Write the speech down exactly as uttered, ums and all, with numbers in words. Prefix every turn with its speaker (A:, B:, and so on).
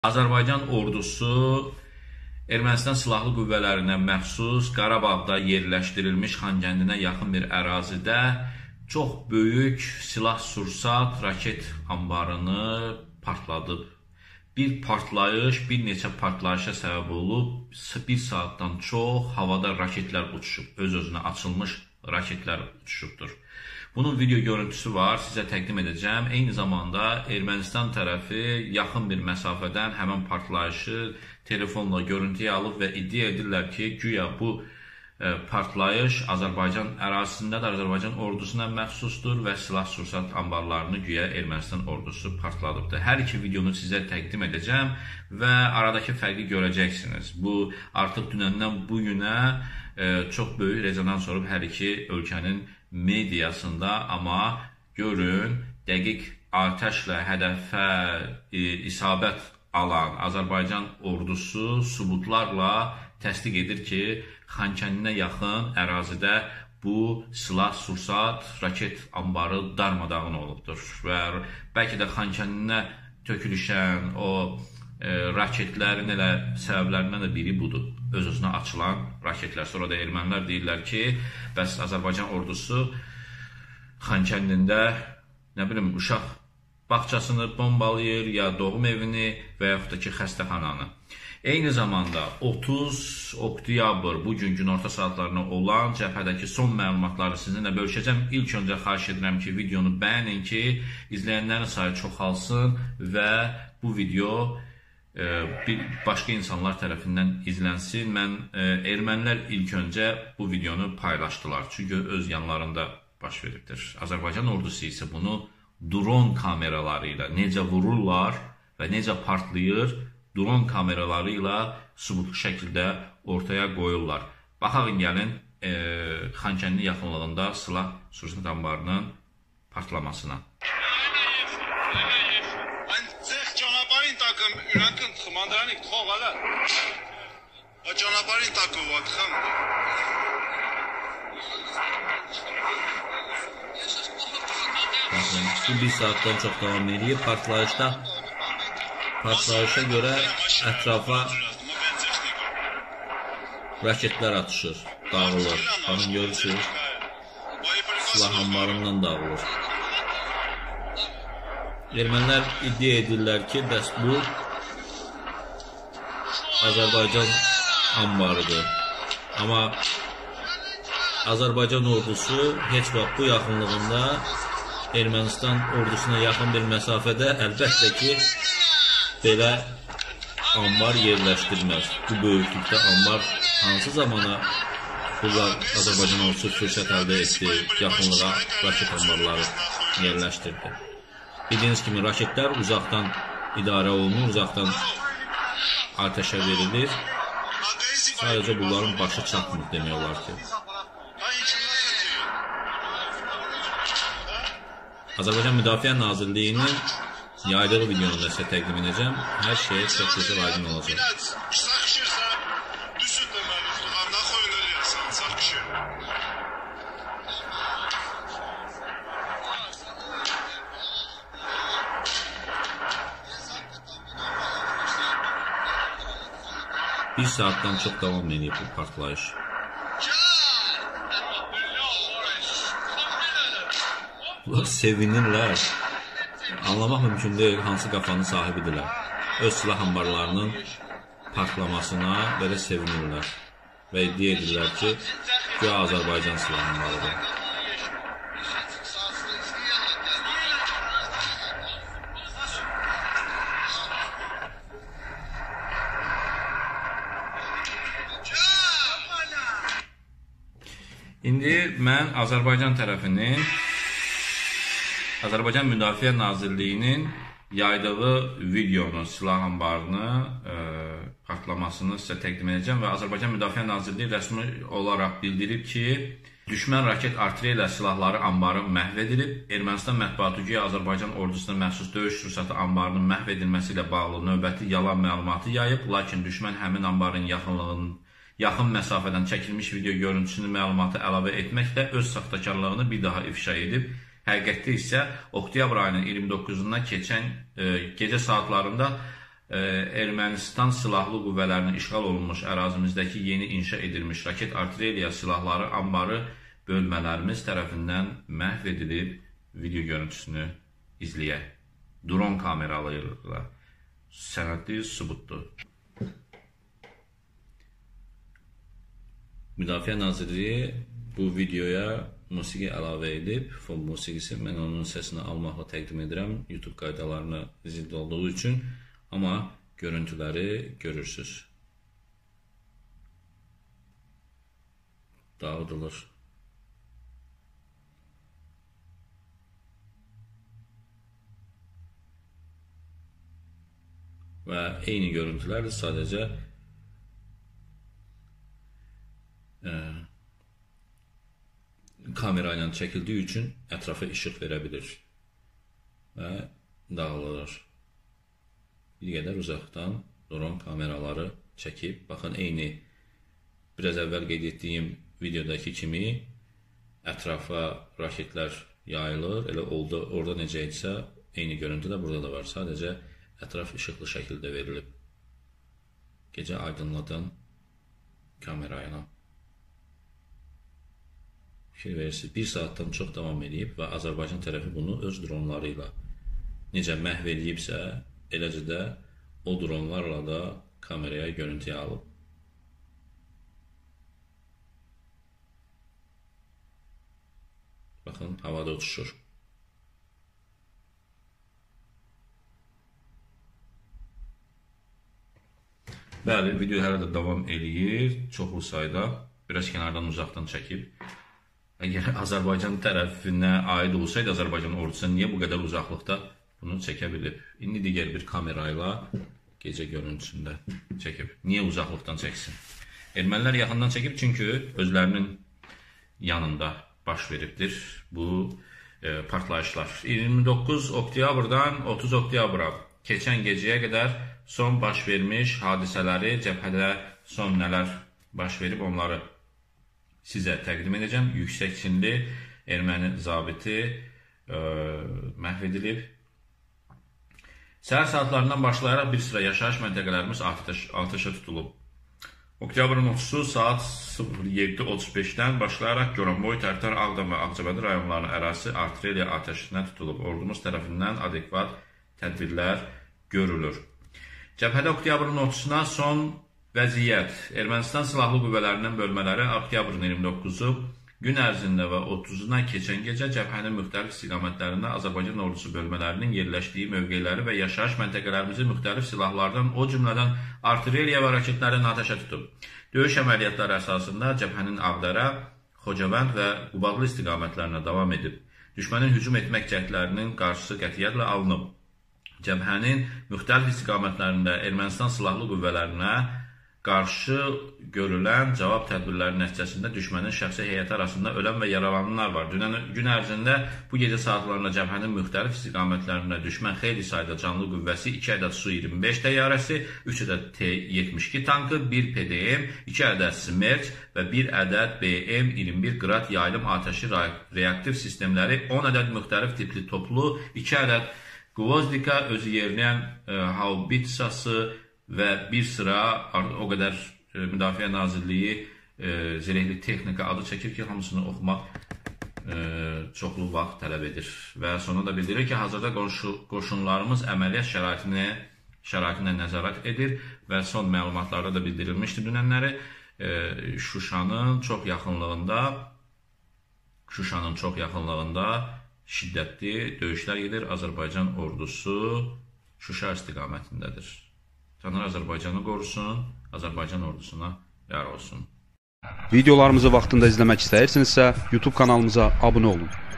A: Azərbaycan ordusu Ermənistan silahlı qüvvələrinə məxsus Qarabağda yerləşdirilmiş Xankəndinə yaxın bir ərazidə çox böyük silah-sursat raket anbarını partladıb. Bir partlayış, bir neçə partlayışa səbəb olub, bir saatdan çox havada raketlər uçuşub, öz-özünə açılmış raketlər uçuşubdur. Bunun video görüntüsü var, sizə təqdim edəcəm. Eyni zamanda Ermənistan tərəfi yaxın bir məsafədən həmən partlayışı telefonla görüntüyə alıb və iddia edirlər ki, güya bu partlayış Azərbaycan ərazisindədir, Azərbaycan ordusuna məxsusdur və silah-sursat anbarlarını güya Ermənistan ordusu partladıbdır. Hər iki videonu sizə təqdim edəcəm və aradakı fərqi görəcəksiniz. Bu, artıq dünəndən bugünə çox böyük rezonans olub hər iki ölkənin mediasında, amma görün, dəqiq atəşlə hədəfə isabət alan Azərbaycan ordusu sübutlarla təsdiq edir ki, Xankəndinə yaxın ərazidə bu silah-sursat raket anbarı darmadağın olubdur və bəlkə də Xankəndinə tökülüşən o raketlərin elə səbəblərindən də biri budur. Öz-özünə açılan raketlər. Sonra da ermənilər deyirlər ki, bəs Azərbaycan ordusu Xankəndində, nə bilim, uşaq bağçasını bombalayır, ya doğum evini və yaxud da ki, xəstəxananı. Eyni zamanda otuz oktyabr bugün günorta saatlarına olan cəbhədəki son məlumatları sizinlə bölüşəcəm. İlk öncə xahiş edirəm ki, videonu bəyənin ki, izləyənlərin sayı çoxalsın və bu video başqa insanlar tərəfindən izlənsin. Mən ermənilər ilk öncə bu videonu paylaşdılar, çünki öz yanlarında baş veribdir. Azərbaycan ordusu isə bunu dron kameraları ilə necə vururlar və necə partlayır, dron kameraları ilə sübutlu şəkildə ortaya qoyurlar. Baxaq gəlin Xankəndi yaxınlığında silah-sursat anbarının partlamasına.
B: Ürəkən xımandanik xoğala. Canabarin takıvat xım.
A: Bu bir saatdan çox davam edir. Partlayışda partlayışa görə ətrafa raketlər atışır, dağılır. Baxın, görürsünüz, silah anbarından dağılır. Ermənilər iddia edirlər ki, bəs bu Azərbaycan anbarıdır. Amma Azərbaycan ordusu heç vaxt bu yaxınlığında Ermənistan ordusuna yaxın bir məsafədə əlbəttə ki, belə anbar yerləşdirməz. Bu böyüklükdə anbar hansı zamana bunlar Azərbaycan ordusu fürsət əldə etdi, yaxınlığa raket anbarları yerləşdirdi. Bildiyiniz kimi, raketlər uzaqdan idarə olunur, uzaqdan atəşə verilir. Sadəcə bunların başı çatmır demək olar ki. Azərbaycan Müdafiə Nazirliyinin yaydığı videonu da sizə təqdim edəcəm. Hər şey çox gözəl aydın olacaq. Bir saatdan çox davam edib bu partlayış. Bunlar sevinirlər. Anlamaq mümkün deyil, hansı qafanın sahibidirlər. Öz silah anbarlarının partlamasına belə sevinirlər. Və iddia edirlər ki, güya Azərbaycan silah anbarıdır. İndi mən Azərbaycan tərəfinin, Azərbaycan Müdafiə Nazirliyinin yaydığı videonun, silah anbarını partlamasını sizə təqdim edəcəm və Azərbaycan Müdafiə Nazirliyi rəsmi olaraq bildirib ki, düşmən raket artilleriya silahları anbarı məhv edilib. Ermənistan mətbuatı güya Azərbaycan ordusuna məxsus döyüş sursatı anbarının məhv edilməsi ilə bağlı növbəti yalan məlumatı yayıb, lakin düşmən həmin anbarın yaxınlığının yaxın məsafədən çəkilmiş video görüntüsünü məlumatı əlavə etməklə öz saxtakarlığını bir daha ifşa edib. Həqiqətdə isə oktyabr ayının iyirmi doqquzundan keçən gecə saatlarında Ermənistan silahlı qüvvələrinin işğal olunmuş ərazimizdəki yeni inşa edilmiş raket artilleriya silahları ambarı bölmələrimiz tərəfindən məhv edilib. Video görüntüsünü izləyək. Dron kameralarıyla sənədli sübutdur. Müdafiə Nazirliyi bu videoya musiqi əlavə edib, fon musiqisi, mən onun səsini almaqla təqdim edirəm, YouTube qaydalarına zidd olduğu üçün, amma görüntüləri görürsünüz. Dağıdılır. Və eyni görüntülərdir, sadəcə e, kamera ilə çəkildiyi üçün ətrafa işıq verə bilir və dağılır. Bir qədər uzaqdan dron kameraları çəkib, baxın, eyni biraz əvvəl qeyd etdiyim videodakı kimi ətrafa raketlər yayılır, elə oldu, orada necə etsə, eyni görüntü də burada da var, sadəcə ətraf işıqlı şəkildə verilib. Gecə aydınladan kamera ilə. Fikir verirsiniz, bir saatdan çox davam edib və Azərbaycan tərəfi bunu öz dronları ilə necə məhv edibsə, eləcə də o dronlarla da kameraya görüntüyə alıb. Baxın, havada uçuşur. Bəli, video hələ də davam eləyir, çoxlu sayda, biraz kənardan uzaqdan çəkib. Əgər Azərbaycan tərəfinə aid olsaydı, Azərbaycan ordusu niyə bu qədər uzaqlıqda bunu çəkə bilib? İndi digər bir kamera ilə gecə görüntüsündə çəkib. Niyə uzaqlıqdan çəksin? Ermənilər yaxından çəkib, çünki özlərinin yanında baş veribdir bu e, partlayışlar. iyirmi doqquz oktyabrdan otuz oktyabra keçən gecəyə qədər son baş vermiş hadisələri, cəbhədə son nələr baş verib, onları sizə təqdim edəcəm. Yüksək çinli erməni zabiti e, məhv edilib. Səhər saatlarından başlayaraq bir sıra yaşayış məntəqələrimiz atəşə tutulub. Oktyabrın otuzusu saat yeddi otuz beşdən başlayaraq Goranboy, Tərtər, Ağdam və Ağcabədi rayonlarının ərazisi artilleriya atəşinə tutulub. Ordumuz tərəfindən adekvat tədbirlər görülür. Cəbhədə oktyabrın otuzusuna son vəziyyət. Ermənistan silahlı qüvvələrinin bölmələri oktyabrın iyirmi doqquzu gün ərzində və otuzuna keçən gecə cəbhənin müxtəlif istiqamətlərində Azərbaycan ordusu bölmələrinin yerləşdiyi mövqeləri və yaşayış məntəqələrimizi müxtəlif silahlardan, o cümlədən artilleriya və raketlərin atəşə tutub. Döyüş əməliyyatları əsasında cəbhənin Ağdərə, Xocavənd və Qubadlı istiqamətlərinə davam edib. Düşmənin hücum etmək cəhdlərinin qarşısı qətiyyətlə alınıb. Cəbhənin müxtəlif istiqamətlərində Ermənistan silahlı qüvvələrinə qarşı görülən cavab tədbirləri nəticəsində düşmənin şəxsi heyəti arasında ölən və yaralananlar var. Dünən gün ərzində bu gecə saatlarında cəbhənin müxtəlif istiqamətlərində düşmən xeyli sayda canlı qüvvəsi, iki ədəd Su iyirmi beş təyyarəsi, üç ədəd T yetmiş iki tankı, bir P D M, iki ədəd Smerç və bir ədəd B M iyirmi bir qrad yayılım atəşi reaktiv sistemləri, on ədəd müxtəlif tipli toplu, iki ədəd Qvozdika, özü yerləyən e, haubitsası və bir sıra o qədər e, Müdafiə Nazirliyi e, zirehli texnika adı çəkir ki, hamısını oxumaq e, çoxlu vaxt tələb edir. Və sonra da bildirir ki, hazırda qoşu, qoşunlarımız əməliyyat şəraitinə, şəraitinə nəzarət edir və son məlumatlarda da bildirilmişdir dünənləri. E, Şuşanın çox yaxınlığında Şuşanın çox yaxınlığında şiddətli döyüşlər gedir. Azərbaycan ordusu Şuşa istiqamətindədir. Tanrı Azərbaycanı qorusun, Azərbaycan ordusuna yar olsun.
C: Videolarımızı vaxtında izləmək istəyirsinizsə, YouTube kanalımıza abunə olun.